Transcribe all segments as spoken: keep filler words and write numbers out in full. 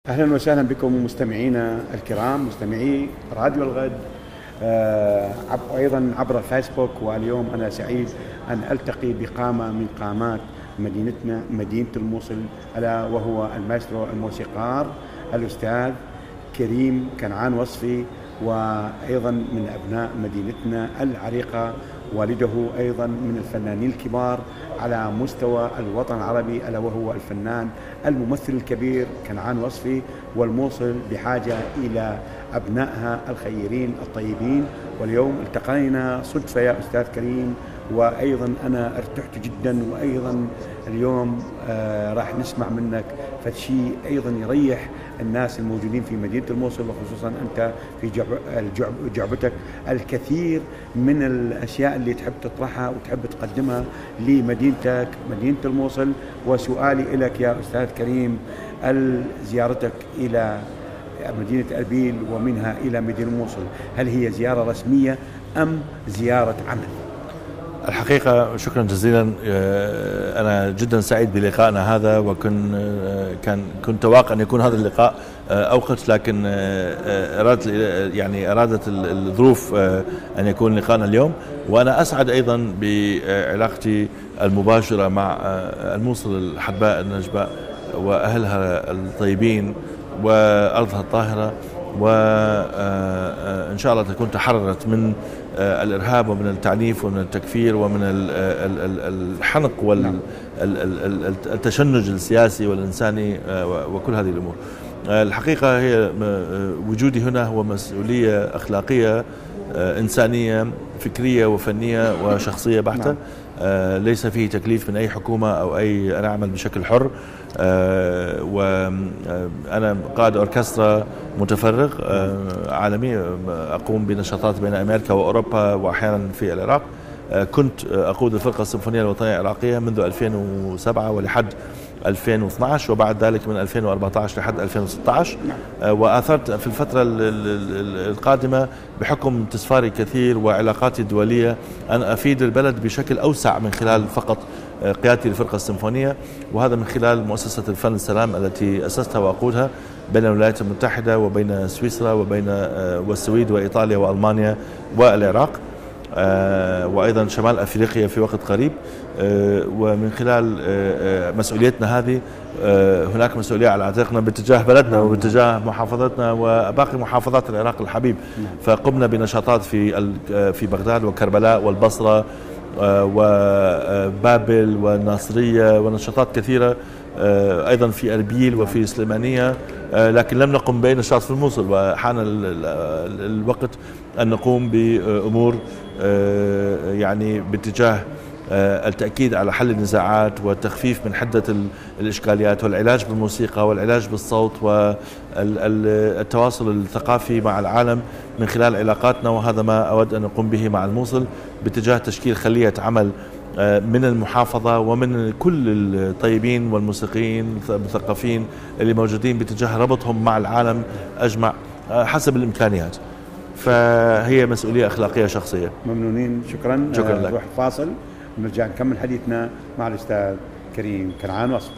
أهلا وسهلا بكم مستمعينا الكرام، مستمعي راديو الغد، آه أيضا عبر الفيسبوك. واليوم أنا سعيد أن ألتقي بقامة من قامات مدينتنا، مدينة الموصل، ألا وهو المايسترو الموسيقار الأستاذ كريم كنعان وصفي، وأيضا من أبناء مدينتنا العريقة، والده أيضا من الفنانين الكبار على مستوى الوطن العربي، ألا وهو الفنان الممثل الكبير كنعان وصفي. والموصل بحاجة إلى أبنائها الخيرين الطيبين، واليوم التقينا صدفة يا أستاذ كريم، وأيضا أنا ارتحت جدا، وأيضا اليوم آه راح نسمع منك فشي أيضا يريح الناس الموجودين في مدينة الموصل، وخصوصا أنت في جعب الجعب جعبتك الكثير من الأشياء اللي تحب تطرحها وتحب تقدمها لمدينتك مدينة الموصل. وسؤالي لك يا أستاذ كريم، زيارتك إلى مدينة أربيل ومنها إلى مدينة الموصل، هل هي زيارة رسمية أم زيارة عمل؟ الحقيقة شكرا جزيلا، أنا جدا سعيد بلقائنا هذا، وكن كان كنت واقع أن يكون هذا اللقاء أوقت، لكن أرادت يعني أرادت الظروف أن يكون لقاءنا اليوم. وأنا أسعد أيضا بعلاقتي المباشرة مع الموصل الحرباء النجباء وأهلها الطيبين وأرضها الطاهرة، وإن شاء الله تكون تحررت من الإرهاب ومن التعنيف ومن التكفير ومن الحنق والتشنج السياسي والإنساني وكل هذه الأمور. الحقيقة هي وجودي هنا هو مسؤولية أخلاقية إنسانية فكرية وفنية وشخصية بحتة، ليس فيه تكليف من أي حكومة أو أي، أنا أعمل بشكل حر، وأنا قائد أوركسترا متفرغ عالمي، أقوم بنشاطات بين أمريكا وأوروبا وأحيانا في العراق. كنت أقود الفرقة السيمفونية الوطنية العراقية منذ ألفين وسبعة ولحد ألفين واثني عشر، وبعد ذلك من ألفين وأربعة عشر لحد ألفين وستة عشر. وآثرت في الفترة القادمة بحكم تسفاري كثير وعلاقاتي الدولية أن أفيد البلد بشكل أوسع من خلال فقط قيادتي للفرقة السيمفونية، وهذا من خلال مؤسسة الفن السلام التي أسستها وأقودها بين الولايات المتحدة وبين سويسرا وبين والسويد وإيطاليا وألمانيا والعراق، وأيضا شمال أفريقيا في وقت قريب. ومن خلال مسؤوليتنا هذه هناك مسؤولية على عاتقنا باتجاه بلدنا وباتجاه محافظتنا وباقي محافظات العراق الحبيب. فقمنا بنشاطات في في بغداد وكربلاء والبصرة وبابل والناصرية ونشاطات كثيرة، أيضا في أربيل وفي سليمانية، لكن لم نقم بأي نشاط في الموصل. وحان الوقت أن نقوم بأمور يعني باتجاه التأكيد على حل النزاعات والتخفيف من حدة الإشكاليات والعلاج بالموسيقى والعلاج بالصوت والتواصل الثقافي مع العالم من خلال علاقاتنا. وهذا ما أود أن نقوم به مع الموصل باتجاه تشكيل خلية عمل من المحافظة ومن كل الطيبين والموسيقيين المثقفين اللي موجودين باتجاه ربطهم مع العالم أجمع حسب الإمكانيات. فهي مسؤولية أخلاقية شخصية. ممنونين، شكرا. شكرا لك. نروح فاصل ونرجع نكمل حديثنا مع الأستاذ كريم كنعان وصفي.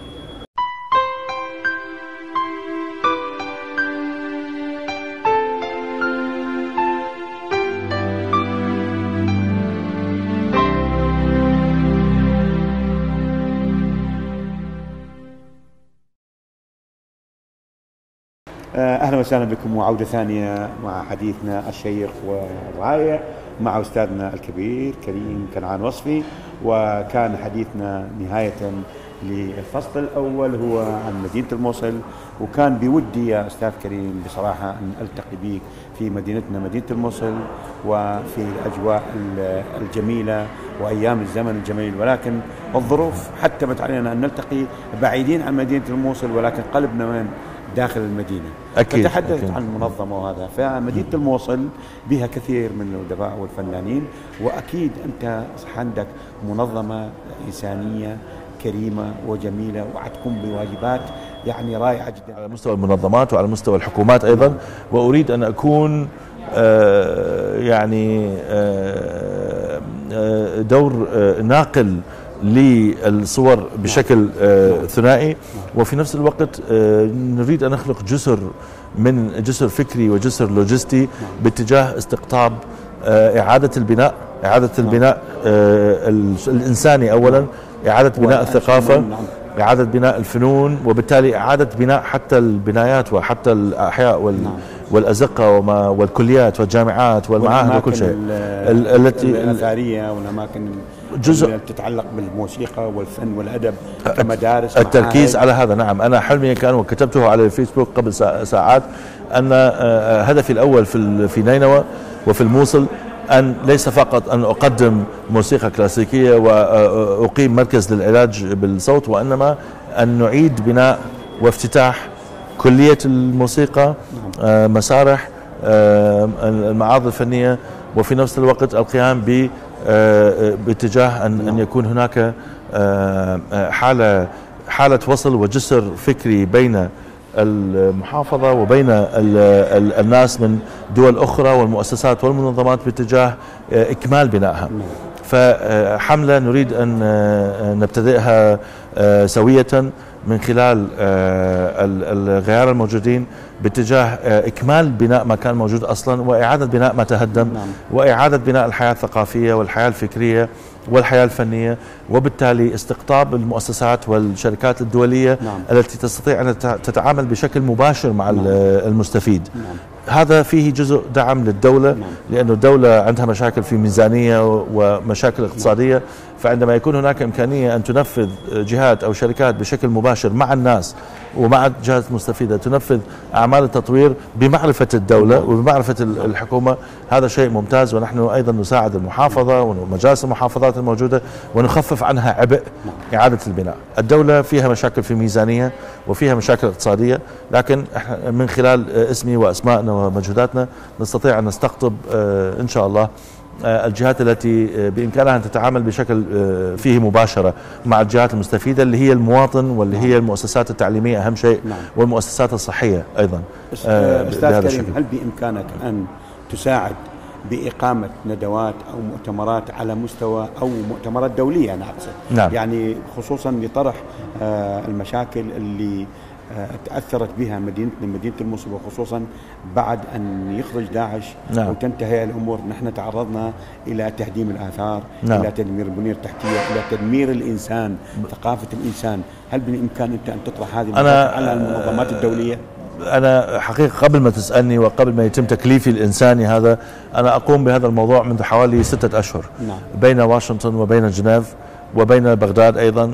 أهلا وسهلا بكم، وعودة ثانية مع حديثنا الشيق والرائع مع أستاذنا الكبير كريم كنعان وصفي. وكان حديثنا نهاية للفصل الأول هو عن مدينة الموصل، وكان بودي يا أستاذ كريم بصراحة أن ألتقي بك في مدينتنا مدينة الموصل وفي الأجواء الجميلة وأيام الزمن الجميل، ولكن الظروف حتمت علينا أن نلتقي بعيدين عن مدينة الموصل، ولكن قلبنا وين؟ داخل المدينة. أكيد. فتحدثت أكيد. عن المنظمة، وهذا فمدينة الموصل بها كثير من الأدباء والفنانين، وأكيد أنت عندك منظمة إنسانية كريمة وجميلة وحتقوم بواجبات يعني رائعة جدا على مستوى المنظمات وعلى مستوى الحكومات أيضا. وأريد أن أكون آه يعني آه دور آه ناقل للصور بشكل ثنائي، وفي نفس الوقت نريد أن نخلق جسر من جسر فكري وجسر لوجستي باتجاه استقطاب إعادة البناء، إعادة البناء الإنساني أولا، إعادة بناء الثقافة، إعادة بناء الفنون، وبالتالي إعادة بناء حتى البنايات وحتى الأحياء وال والأزقة وما والكليات والجامعات والمعاهد وكل شيء التي الأثرية والأماكن جزء تتعلق بالموسيقى والفن والأدب كمدارس. التركيز على هذا، نعم. أنا حلمي كان وكتبته على الفيسبوك قبل ساعات أن هدفي الأول في في نينوى وفي الموصل أن ليس فقط أن أقدم موسيقى كلاسيكية وأقيم مركز للعلاج بالصوت، وإنما أن نعيد بناء وافتتاح كلية الموسيقى، مسارح، المعارض الفنية، وفي نفس الوقت القيام ب باتجاه أن أن يكون هناك حالة حالة وصل وجسر فكري بين المحافظة وبين الناس من دول أخرى والمؤسسات والمنظمات باتجاه إكمال بنائها. فحملة نريد أن نبتدئها سوية من خلال الغيار الموجودين باتجاه إكمال بناء ما كان موجود أصلا، وإعادة بناء ما تهدم، وإعادة بناء الحياة الثقافية والحياة الفكرية والحياة الفنية، وبالتالي استقطاب المؤسسات والشركات الدولية التي تستطيع أن تتعامل بشكل مباشر مع المستفيد. هذا فيه جزء دعم للدولة، لأن الدولة عندها مشاكل في ميزانية ومشاكل اقتصادية، فعندما يكون هناك إمكانية أن تنفذ جهات أو شركات بشكل مباشر مع الناس ومع الجهات المستفيدة تنفذ أعمال التطوير بمعرفة الدولة وبمعرفة الحكومة، هذا شيء ممتاز. ونحن أيضا نساعد المحافظة ومجالس المحافظات الموجودة ونخفف عنها عبء إعادة البناء. الدولة فيها مشاكل في ميزانية وفيها مشاكل اقتصادية، لكن من خلال اسمي وأسمائنا ومجهوداتنا نستطيع أن نستقطب إن شاء الله الجهات التي بإمكانها أن تتعامل بشكل فيه مباشرة مع الجهات المستفيدة اللي هي المواطن واللي هي المؤسسات التعليمية أهم شيء، والمؤسسات الصحية أيضا. أستاذ كريم، هل بإمكانك أن تساعد بإقامة ندوات أو مؤتمرات على مستوى أو مؤتمرات دولية أنا أقصد، نعم. يعني خصوصا لطرح المشاكل اللي تأثرت بها مدينتنا مدينة الموصل، وخصوصا بعد أن يخرج داعش، نعم. وتنتهي الأمور. نحن تعرضنا إلى تهديم الآثار، نعم. إلى تدمير البنية التحتية، إلى تدمير الإنسان، ثقافة الإنسان. هل بالإمكان أنت أن تطرح هذه على المنظمات الدولية؟ أنا حقيقة قبل ما تسألني وقبل ما يتم تكليفي الإنساني هذا، أنا أقوم بهذا الموضوع منذ حوالي ستة أشهر، نعم. بين واشنطن وبين جنيف وبين بغداد أيضا،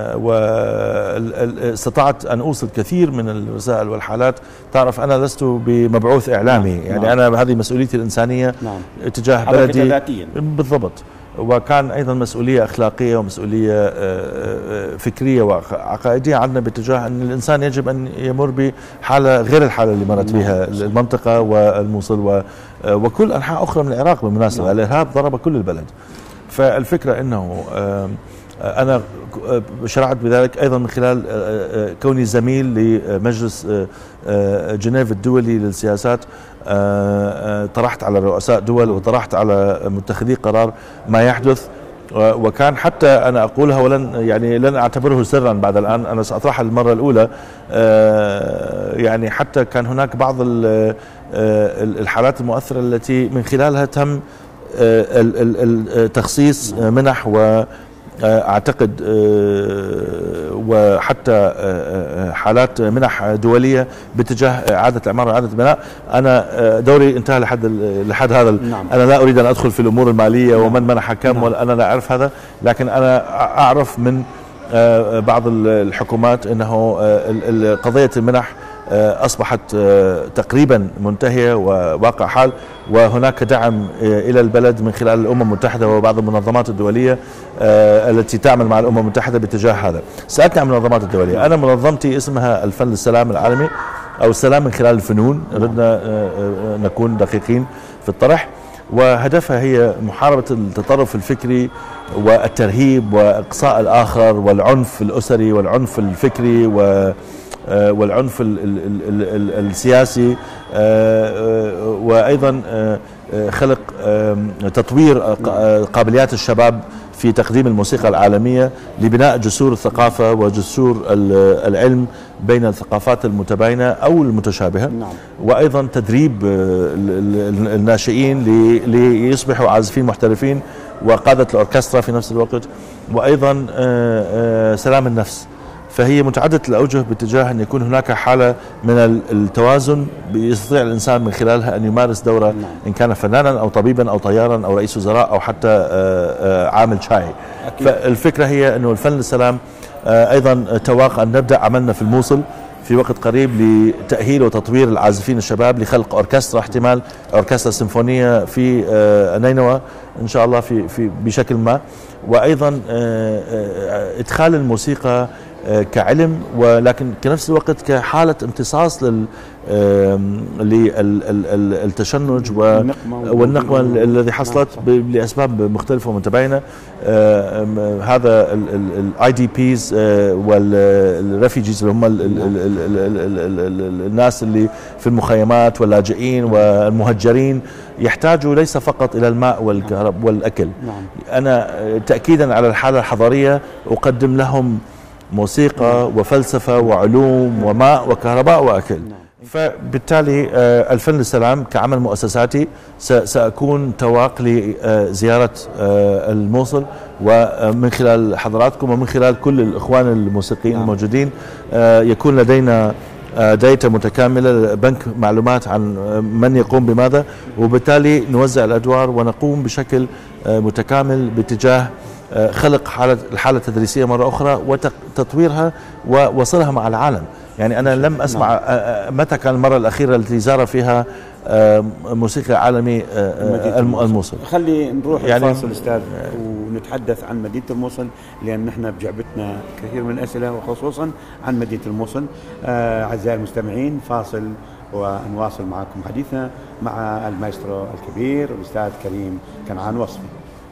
واستطعت أن أوصل كثير من الرسائل والحالات. تعرف أنا لست بمبعوث إعلامي، نعم. يعني نعم. أنا هذه مسؤوليتي الإنسانية، نعم. تجاه بلدي بالضبط، وكان أيضا مسؤولية أخلاقية ومسؤولية فكرية وعقائدية عندنا باتجاه أن الإنسان يجب أن يمر بحالة غير الحالة اللي مرت بها المنطقة والموصل وكل أنحاء أخرى من العراق. بالمناسبة نعم. الإرهاب ضرب كل البلد، فالفكرة أنه أنا شرعت بذلك أيضا من خلال كوني زميل لمجلس جنيف الدولي للسياسات. طرحت على رؤساء دول وطرحت على متخذي قرار ما يحدث، وكان حتى أنا أقولها ولن يعني لن أعتبره سرا بعد الآن، أنا سأطرحها للمرة الأولى. يعني حتى كان هناك بعض الحالات المؤثرة التي من خلالها تم التخصيص منح، واعتقد وحتى حالات منح دوليه باتجاه اعاده الاعمار واعاده البناء. انا دوري انتهى لحد لحد هذا، نعم. انا لا اريد ان ادخل في الامور الماليه، نعم. ومن منح كم، نعم. انا لا اعرف هذا، لكن انا اعرف من بعض الحكومات انه قضيه المنح أصبحت تقريبا منتهية وواقع حال، وهناك دعم إلى البلد من خلال الأمم المتحدة وبعض المنظمات الدولية التي تعمل مع الأمم المتحدة باتجاه هذا. سألتني عن المنظمات الدولية، أنا منظمتي اسمها الفن للسلام العالمي أو السلام من خلال الفنون، ردنا نكون دقيقين في الطرح، وهدفها هي محاربة التطرف الفكري والترهيب وإقصاء الآخر والعنف الأسري والعنف الفكري و والعنف ال ال ال السياسي، وأيضا خلق تطوير قابليات الشباب في تقديم الموسيقى العالمية لبناء جسور الثقافة وجسور العلم بين الثقافات المتباينة أو المتشابهة. نعم. وأيضا تدريب الناشئين ليصبحوا عازفين محترفين وقادة الأوركسترا في نفس الوقت، وأيضا سلام النفس. فهي متعددة الأوجه باتجاه أن يكون هناك حالة من التوازن يستطيع الإنسان من خلالها أن يمارس دوره إن كان فنانا أو طبيبا أو طيارا أو رئيس وزراء أو حتى عامل شاي. فالفكرة هي أنه الفن للسلام أيضا تواق أن نبدأ عملنا في الموصل في وقت قريب لتأهيل وتطوير العازفين الشباب لخلق أوركسترا، احتمال أوركسترا سيمفونية في نينوى إن شاء الله في في بشكل ما، وأيضا إدخال الموسيقى كعلم ولكن كنفس الوقت كحالة امتصاص للتشنج والنقمة الذي حصلت لأسباب مختلفة ومتباينة. هذا الاي دي بيز والريفيجيز اللي هم الناس اللي في المخيمات واللاجئين والمهجرين يحتاجوا ليس فقط إلى الماء والكهرباء والأكل. أنا تأكيدا على الحالة الحضارية أقدم لهم موسيقى وفلسفة وعلوم وماء وكهرباء وأكل. فبالتالي الفن للسلام كعمل مؤسساتي سأكون تواق لزيارة الموصل، ومن خلال حضراتكم ومن خلال كل الإخوان الموسيقيين الموجودين يكون لدينا داتا متكاملة، بنك معلومات عن من يقوم بماذا، وبالتالي نوزع الأدوار ونقوم بشكل متكامل باتجاه خلق حالة الحالة التدريسية مرة أخرى وتطويرها ووصلها مع العالم. يعني أنا لم أسمع متى كان المرة الأخيرة التي زار فيها موسيقى عالمي الموصل. خلي نروح يعني الفاصل أستاذ ونتحدث عن مدينة الموصل، لأن نحن بجعبتنا كثير من الأسئلة وخصوصا عن مدينة الموصل. أعزائي المستمعين، فاصل ونواصل معكم حديثنا مع المايسترو الكبير الأستاذ كريم كنعان وصفي.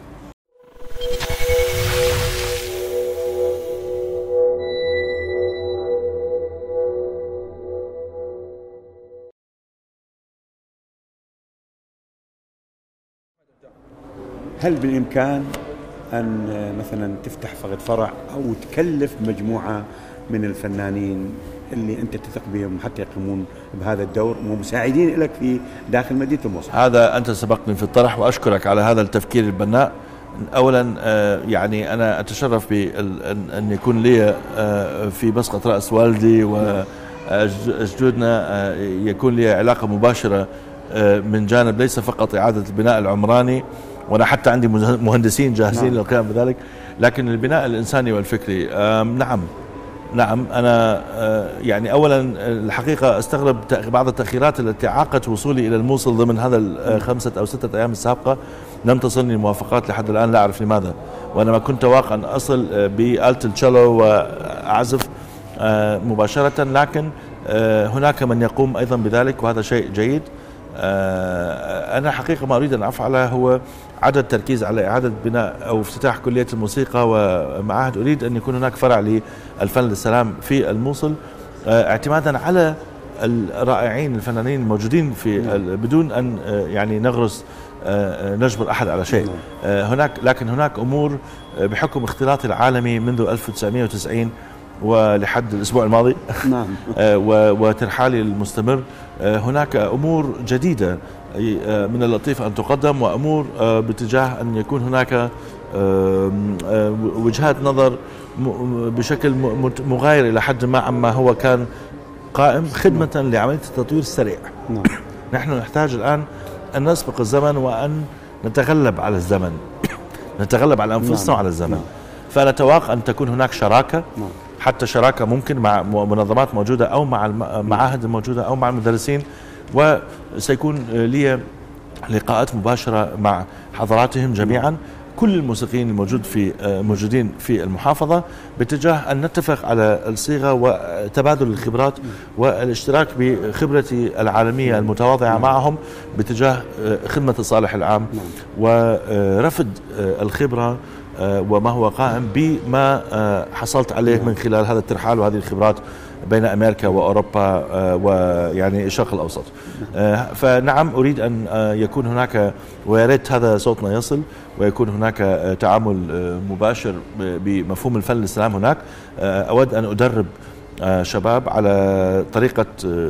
هل بالإمكان أن مثلا تفتح فقط فرع أو تكلف مجموعة من الفنانين اللي أنت تثق بهم حتى يقومون بهذا الدور ومساعدين لك في داخل مدينة الموصل؟ هذا أنت سبقتني في الطرح وأشكرك على هذا التفكير البناء. أولا يعني أنا أتشرف بأن يكون لي في مسقط رأس والدي وجدودنا يكون لي علاقة مباشرة من جانب ليس فقط إعادة البناء العمراني، وأنا حتى عندي مهندسين جاهزين للقيام بذلك، لكن البناء الإنساني والفكري. نعم نعم أنا يعني أولا الحقيقة أستغرب بعض التأخيرات التي عاقت وصولي إلى الموصل ضمن هذا الخمسة أو ستة أيام السابقة. لم تصلني الموافقات لحد الآن، لا أعرف لماذا، وأنا ما كنت واقع أن أصل بآلة التشيلو وأعزف مباشرة، لكن هناك من يقوم أيضا بذلك وهذا شيء جيد. أنا حقيقة ما أريد أن أفعله هو عدد تركيز على إعادة بناء أو افتتاح كلية الموسيقى ومعاهد. أريد أن يكون هناك فرع للفن للسلام في الموصل اعتمادا على الرائعين الفنانين الموجودين في بدون أن يعني نغرس نجبر أحد على شيء هناك، لكن هناك أمور بحكم اختلاط العالمي منذ ألف وتسعمائة وتسعين ولحد الأسبوع الماضي نعم وترحالي المستمر، هناك أمور جديدة من اللطيف أن تقدم، وأمور باتجاه أن يكون هناك وجهات نظر بشكل مغاير إلى حد ما عما هو كان قائم خدمة لعملية التطوير السريع. نعم. نحن نحتاج الآن أن نسبق الزمن وأن نتغلب على الزمن نتغلب على أنفسنا نعم. وعلى الزمن. نعم. فنتوقع أن تكون هناك شراكة نعم. حتى شراكة ممكن مع منظمات موجودة أو مع المعاهد الموجودة أو مع المدرسين، وسيكون لي لقاءات مباشرة مع حضراتهم جميعا كل الموسيقيين الموجود في موجودين في المحافظة باتجاه أن نتفق على الصيغة وتبادل الخبرات والاشتراك بخبرتي العالمية المتواضعة معهم باتجاه خدمة الصالح العام ورفض الخبرة وما هو قائم بما حصلت عليه من خلال هذا الترحال وهذه الخبرات بين أمريكا وأوروبا ويعني الشرق الأوسط. فنعم أريد أن يكون هناك، ويا ريت هذا صوتنا يصل، ويكون هناك تعامل مباشر بمفهوم الفن الإسلام هناك. أود أن أدرب شباب على طريقة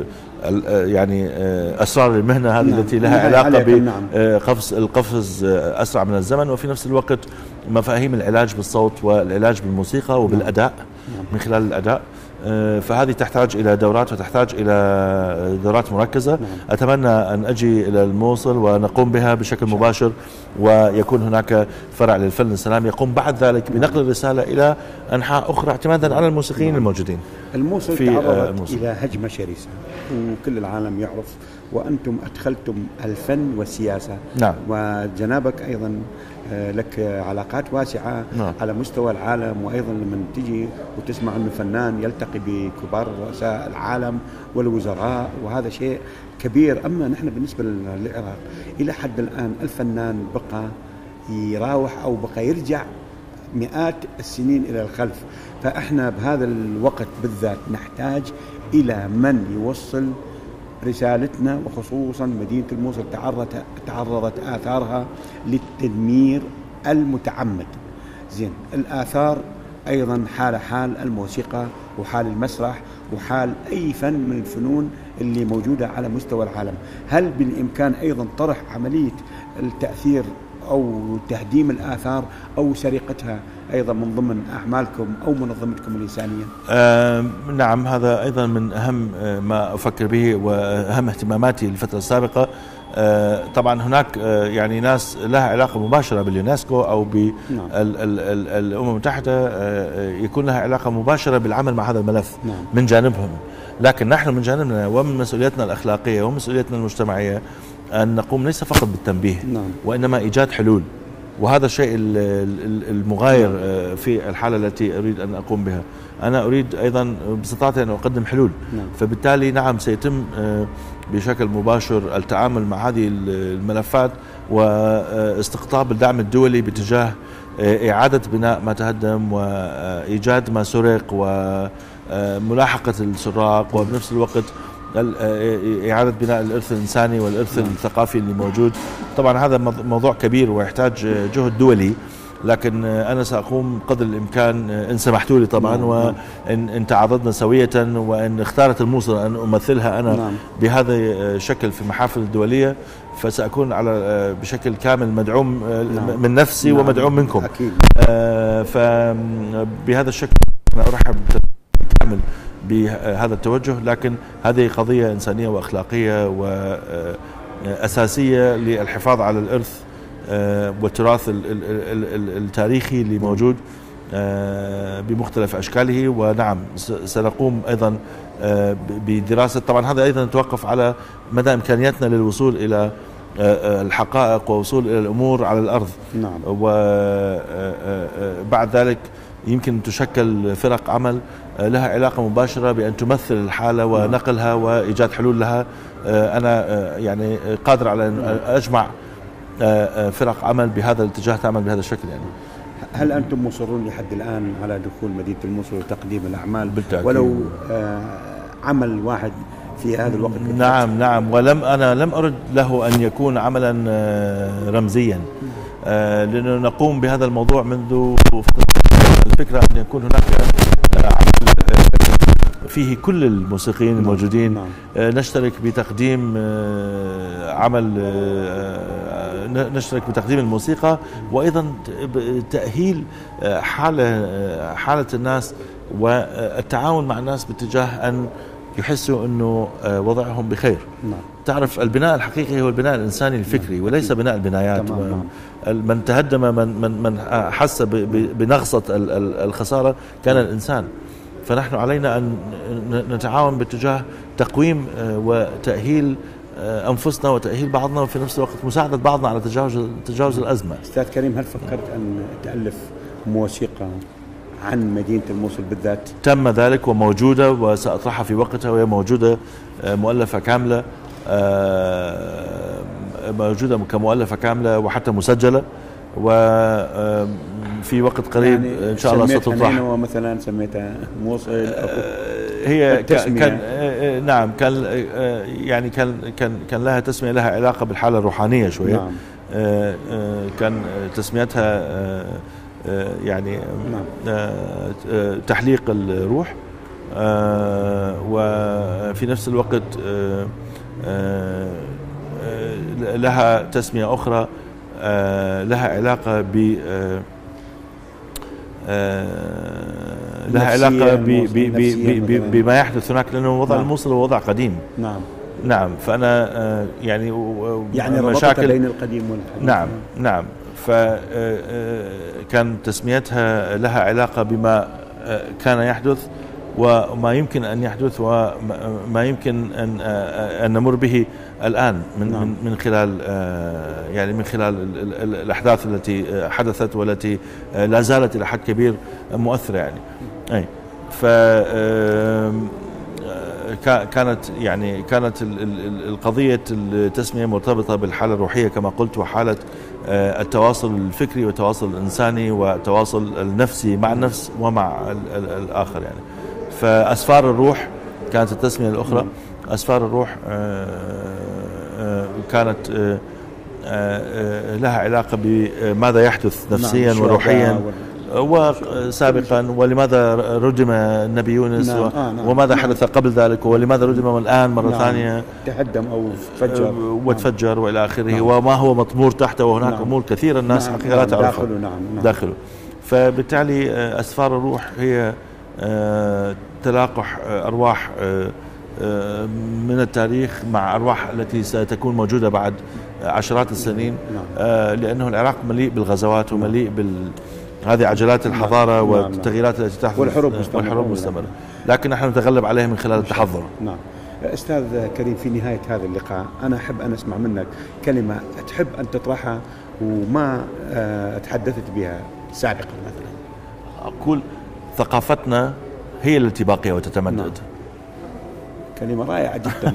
يعني أسرار المهنة هذه نعم. التي لها علاقة بقفز القفز أسرع من الزمن، وفي نفس الوقت مفاهيم العلاج بالصوت والعلاج بالموسيقى وبالأداء نعم. من خلال الأداء. فهذه تحتاج إلى دورات وتحتاج إلى دورات مركزة نعم. أتمنى أن أجي إلى الموصل ونقوم بها بشكل مباشر، ويكون هناك فرع للفن الإسلامي يقوم بعد ذلك بنقل الرسالة إلى أنحاء أخرى اعتمادا على الموسيقيين نعم. الموجودين. الموصل تعرضت إلى هجمة شرسة وكل العالم يعرف، وأنتم أدخلتم الفن والسياسة نعم. وجنابك أيضا لك علاقات واسعة نعم. على مستوى العالم، وأيضا لما تجي وتسمع أن فنان يلتقي بكبار رؤساء العالم والوزراء، وهذا شيء كبير. أما نحن بالنسبة للعراق إلى حد الآن الفنان بقى يراوح أو بقى يرجع مئات السنين إلى الخلف، فإحنا بهذا الوقت بالذات نحتاج إلى من يوصل رسالتنا، وخصوصا مدينة الموصل تعرضت تعرضت آثارها للتدمير المتعمد. زين الآثار أيضا حال حال الموسيقى وحال المسرح وحال أي فن من الفنون اللي موجودة على مستوى العالم. هل بالإمكان أيضا طرح عملية التأثير أو تهديم الآثار أو سرقتها أيضا من ضمن أعمالكم أو منظمتكم الإنسانية؟ آه نعم، هذا أيضا من أهم ما أفكر به وأهم اهتماماتي الفترة السابقة. آه طبعا هناك آه يعني ناس لها علاقة مباشرة باليونسكو أو بالأمم المتحدة آه يكون لها علاقة مباشرة بالعمل مع هذا الملف نعم. من جانبهم، لكن نحن من جانبنا ومن مسؤوليتنا الأخلاقية ومسؤوليتنا المجتمعية أن نقوم ليس فقط بالتنبيه نعم. وإنما إيجاد حلول، وهذا الشيء المغاير في الحالة التي أريد أن أقوم بها. أنا أريد أيضا باستطاعتي أن أقدم حلول نعم. فبالتالي نعم سيتم بشكل مباشر التعامل مع هذه الملفات واستقطاب الدعم الدولي باتجاه إعادة بناء ما تهدم وإيجاد ما سرق وملاحقة السراق، وبنفس الوقت إعادة بناء الإرث الإنساني والإرث الثقافي اللي موجود. طبعا هذا موضوع كبير ويحتاج جهد دولي، لكن أنا سأقوم قدر الإمكان إن سمحتوا لي طبعا، وإن إن تعاضدنا سوية، وإن اختارت الموصل أن أمثلها أنا بهذا الشكل في المحافل الدولية، فسأكون على بشكل كامل مدعوم من نفسي ومدعوم منكم. فبهذا الشكل أنا أرحب كامل بهذا التوجه، لكن هذه قضية إنسانية وأخلاقية وأساسية للحفاظ على الإرث والتراث التاريخي اللي موجود بمختلف أشكاله. ونعم سنقوم أيضا بدراسة، طبعا هذا أيضا يتوقف على مدى إمكانياتنا للوصول إلى الحقائق ووصول إلى الأمور على الأرض نعم. وبعد ذلك يمكن تشكل فرق عمل لها علاقة مباشرة بأن تمثل الحالة ونقلها وإيجاد حلول لها. أنا يعني قادر على أن أجمع فرق عمل بهذا الاتجاه تعمل بهذا الشكل. يعني هل أنتم مصرون لحد الآن على دخول مدينة الموصل وتقديم الأعمال بالتأكيد. ولو عمل واحد في هذا الوقت؟ نعم نعم، ولم أنا لم أرد له أن يكون عملا رمزيا، لأنه نقوم بهذا الموضوع منذ الفكرة أن يكون هناك عمل فيه كل الموسيقيين الموجودين نعم. نشترك بتقديم عمل نشترك بتقديم الموسيقى، وأيضا تأهيل حالة حالة الناس والتعاون مع الناس باتجاه أن يحسوا أنه وضعهم بخير نعم. تعرف البناء الحقيقي هو البناء الإنساني الفكري وليس بناء البنايات. نعم. من تهدم من من من حس بنغصة الخسارة كان الإنسان، فنحن علينا أن نتعاون باتجاه تقويم وتأهيل أنفسنا وتأهيل بعضنا، وفي نفس الوقت مساعدة بعضنا على تجاوز تجاوز الأزمة. أستاذ كريم، هل فكرت أن تألف موسيقى عن مدينة الموصل بالذات؟ تم ذلك وموجودة وسأطرحها في وقتها، وهي موجودة مؤلفة كاملة، موجودة كمؤلفة كاملة وحتى مسجلة، وفي وقت قريب يعني إن شاء الله ستطرح. مثلا سميتها موصل هي كان نعم كان يعني كان كان كان لها تسمية لها علاقة بالحالة الروحانية شوية. نعم. كان تسميتها يعني نعم. تحليق الروح، وفي نفس الوقت لها تسمية أخرى لها علاقة ب لها علاقة بما يحدث هناك، لأنه وضع نعم. الموصل هو وضع قديم. نعم نعم. فأنا يعني يعني مشاكل بين القديم والحديث. نعم نعم. فكان تسميتها لها علاقة بما كان يحدث وما يمكن أن يحدث وما يمكن أن أن نمر به الآن من نعم. من خلال يعني من خلال الأحداث التي حدثت والتي لا زالت إلى حد كبير مؤثرة يعني. أي ف كانت يعني كانت القضية التسمية مرتبطة بالحالة الروحية كما قلت، وحالة التواصل الفكري والتواصل الإنساني والتواصل النفسي مع النفس ومع الآخر يعني. فأسفار الروح كانت التسمية الأخرى. أسفار الروح كانت لها علاقة بماذا يحدث نفسيا نعم. وروحيا وسابقا، ولماذا ردم النبي يونس نعم. آه نعم. وماذا نعم. حدث قبل ذلك، ولماذا ردم الآن مرة نعم. ثانية تهدم أو تفجر وتفجر نعم. وإلى آخره نعم. وما هو مطمور تحته، وهناك نعم. أمور كثيرة الناس نعم. حقيقة لا تعرفها داخله نعم. نعم. داخله. فبالتالي أسفار الروح هي تلاقح أرواح من التاريخ مع أرواح التي ستكون موجودة بعد عشرات السنين نعم. لأنه العراق مليء بالغزوات ومليء بال هذه عجلات الحضارة نعم. والتغييرات التي تحدث والحروب مستمرة, والحروب مستمرة. لكن نحن نتغلب عليها من خلال التحضر. نعم. أستاذ كريم، في نهاية هذا اللقاء أنا أحب أن أسمع منك كلمة تحب أن تطرحها وما تحدثت بها سابقا مثلا. أقول ثقافتنا هي التي باقية وتتمدد. نعم. كلمة رائعة جدا.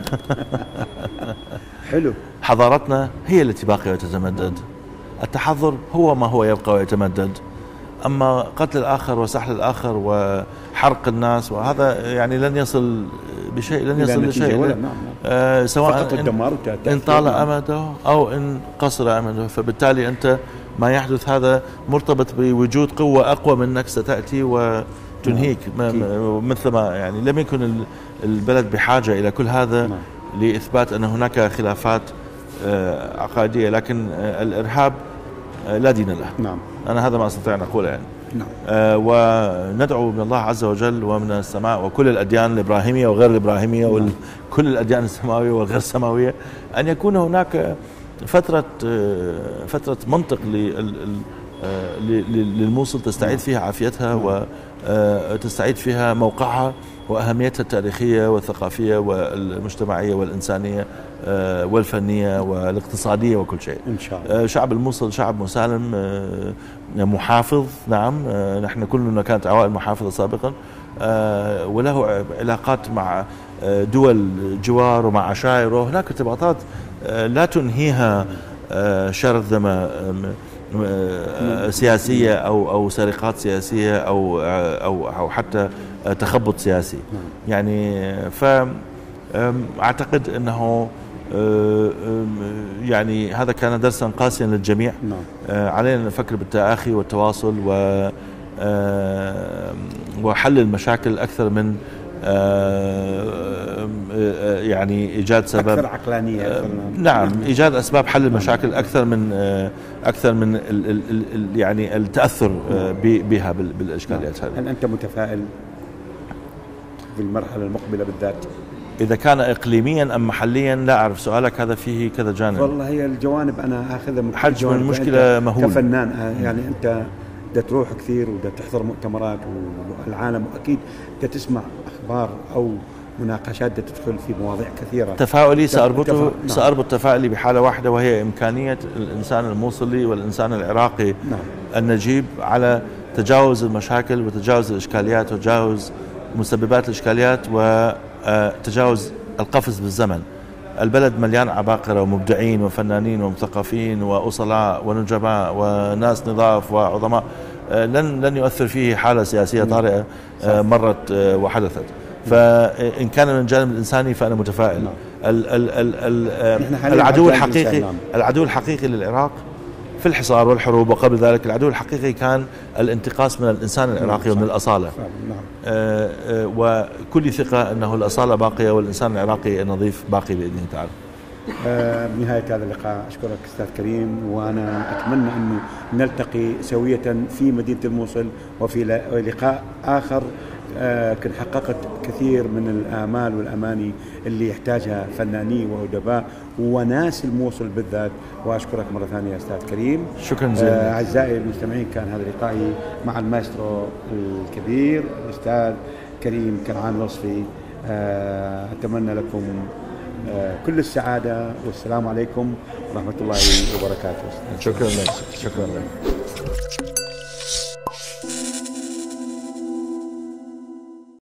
حلو. حضارتنا هي التي باقية وتتمدد. التحضر هو ما هو يبقى ويتمدد. أما قتل الآخر وسحل الآخر وحرق الناس وهذا يعني لن يصل بشيء، لن يصل لشيء. نعم. آه سواء إن, إن طال أمده أو إن قصر أمده. فبالتالي أنت ما يحدث هذا مرتبط بوجود قوة أقوى منك ستأتي وتنهيك. نعم. مثل ما يعني لم يكن البلد بحاجة إلى كل هذا نعم. لإثبات أن هناك خلافات آه عقائدية، لكن آه الإرهاب آه لا دين له. نعم. أنا هذا ما أستطيع أن أقوله يعني. نعم. آه وندعو من الله عز وجل ومن السماء وكل الأديان الإبراهيمية وغير الإبراهيمية نعم. وكل الأديان السماوية والغير السماوية أن يكون هناك فترة آه فترة منطق للموصل تستعيد فيها عافيتها نعم. وتستعيد فيها موقعها وأهميتها التاريخية والثقافية والمجتمعية والإنسانية والفنية والاقتصادية وكل شيء. إن شاء الله. شعب الموصل شعب مسالم محافظ. نعم. نحن كلنا كانت عوائل محافظة سابقا، وله علاقات مع دول جوار ومع عشائر، وهناك ارتباطات لا تنهيها شرذمة سياسية أو أو سرقات سياسية أو أو أو حتى تخبط سياسي. يعني فأعتقد أنه يعني هذا كان درسا قاسيا للجميع. علينا أن نفكر بالتآخي والتواصل و وحل المشاكل أكثر من يعني إيجاد سبب أكثر عقلانية. أكثر نعم. إيجاد أسباب حل المشاكل أكثر من أكثر من ال ال يعني التأثر بها بالإشكاليات هذه. هل أنت متفائل في المرحلة المقبلة بالذات؟ إذا كان إقليميا أم محليا لا أعرف، سؤالك هذا فيه كذا جانب. والله هي الجوانب أنا أخذها من حجم المشكلة مهول كفنان. يعني أنت دا تروح كثير ودا تحضر مؤتمرات والعالم، وأكيد دا تسمع أخبار أو مناقشات دا تدخل في مواضيع كثيرة. تفاؤلي سأربطه نعم. سأربط تفاؤلي بحالة واحدة، وهي إمكانية الإنسان الموصلي والإنسان العراقي نعم. النجيب على تجاوز المشاكل وتجاوز الإشكاليات وتجاوز مسببات الإشكاليات وتجاوز القفز بالزمن. البلد مليان عباقرة ومبدعين وفنانين ومثقفين وأصلاء ونجباء وناس نظاف وعظماء، لن لن يؤثر فيه حالة سياسية طارئة مرت وحدثت. فإن كان من الجانب الإنساني فأنا متفائل. نعم. ال ال ال ال العدو الحقيقي العدو الحقيقي للعراق في الحصار والحروب وقبل ذلك، العدو الحقيقي كان الانتقاص من الإنسان العراقي ومن الأصالة. نعم. آه آه وكل ثقة أنه الأصالة باقية والإنسان العراقي النظيف باقي بإذن تعالى. آه بنهاية هذا اللقاء أشكرك أستاذ كريم، وأنا أتمنى أنه نلتقي سوية في مدينة الموصل وفي لقاء آخر. آه كن حققت كثير من الآمال والأماني اللي يحتاجها فناني وأدباء وناس الموصل بالذات، وأشكرك مرة ثانية أستاذ كريم. شكرا جزيلا. آه أعزائي المستمعين، كان هذا لقائي مع المايسترو الكبير الأستاذ كريم كنعان وصفي. آه أتمنى لكم آه كل السعادة والسلام عليكم ورحمة الله وبركاته. شكرا لك. شكرا لك.